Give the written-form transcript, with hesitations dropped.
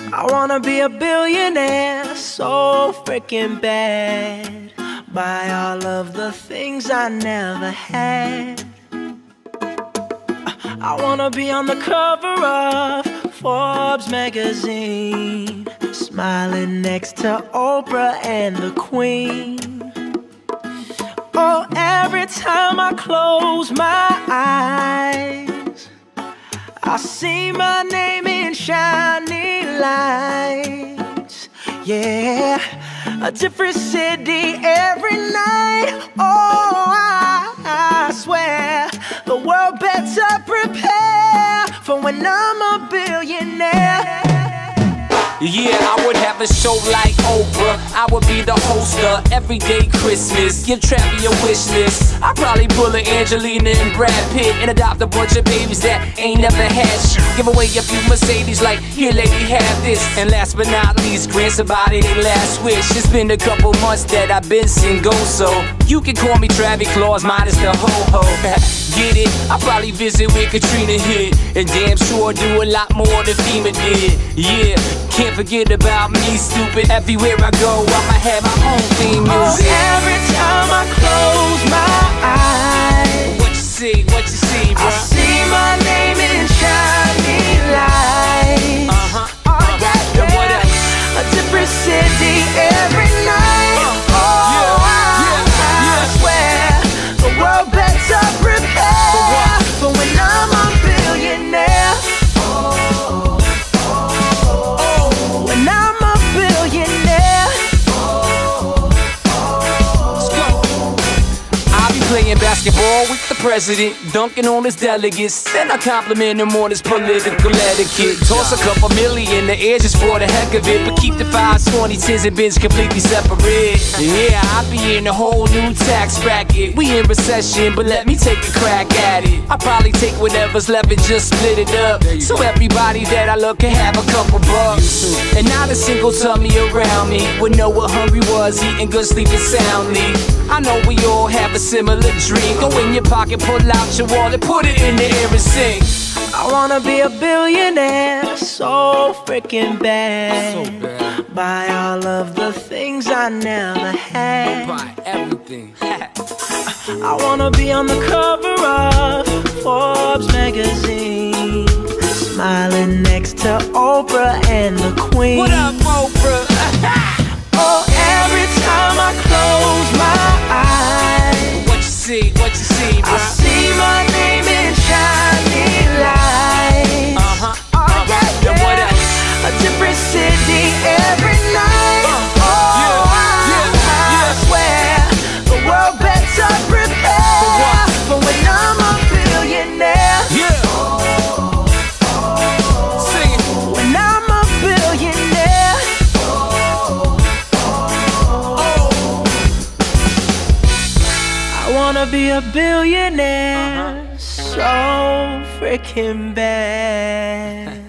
I wanna be a billionaire so freaking bad. Buy all of the things I never had. I wanna be on the cover of Forbes magazine, smiling next to Oprah and the Queen. Oh, every time I close my eyes, I see my name in shining lights. Yeah, a different city every night. Oh, I swear the world better prepare for when I'm a billionaire. Yeah, I would have a show like Oprah. I would be the host of Everyday Christmas. Give Travis a wish list. I'd probably pull a Angelina and Brad Pitt and adopt a bunch of babies that ain't never had shit. Give away a few Mercedes like, here lady, have this. And last but not least, grant somebody their last wish. It's been a couple months that I've been single, so you can call me Travis Claus minus the ho-ho. Get it? I'll probably visit where Katrina hit, and damn sure do a lot more than FEMA did. Yeah, can't forget about me, stupid. Everywhere I go, I'ma have my own theme music. Oh, every time I close my eyes, what you see, bro? I see my name in shining lights. Oh, yeah, And what else? a different city every night. I swear the world better prepare for when I'm a billionaire. When I'm a billionaire. Let's go. I'll be playing basketball with the president, dunking on his delegates. Then I compliment him on his political etiquette. Toss a couple million in the air just for the heck of it, but keep the 5s, 20s, 10s, and bins completely separate. Yeah, I'll be in a whole new tax bracket. We in recession, but let me take a crack at it. I'll probably take whatever's left and just split it up, so everybody that I love can have a couple bucks. And not a single tummy around me would know what hungry was, eating good, sleeping soundly. I know we all have a similar dream. Go in your pocket, pull out your wallet, put it in the air and sing. I wanna be a billionaire so freaking bad. Buy all of the things I never had. Buy everything. I wanna be on the cover of Forbes magazine, smiling next to Oprah and the Queen. What up, Oprah? Oh, every time I close my eyes, What you see, bro? I see my name in shining lights. Oh, yeah, And what else? a different city every night. I swear the world better prepare for when I'm a billionaire. Yeah. Sing it. When I'm a billionaire. I wanna be a billionaire so freaking bad.